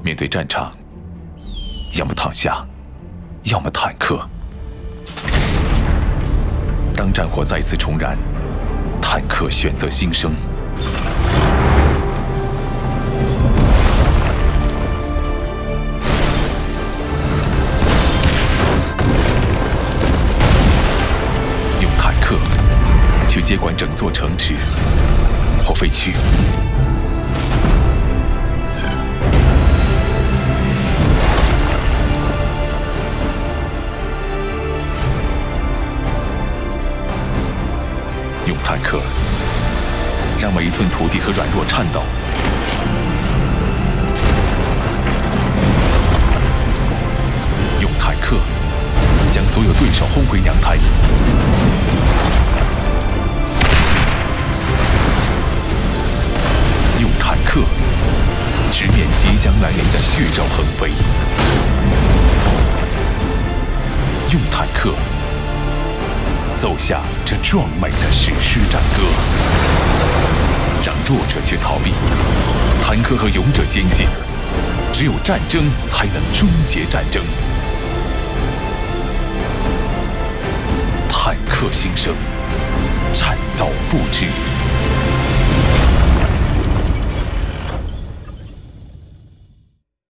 面对战场，要么躺下，要么坦克。当战火再次重燃，坦克选择新生。用坦克去接管整座城池或废墟。 用坦克让每一寸土地和软弱颤抖，用坦克将所有对手轰回娘胎，用坦克直面即将来临的血肉横飞，用坦克。 奏下这壮美的史诗战歌，让弱者去逃避。坦克和勇者坚信，只有战争才能终结战争。坦克新生，战斗不止。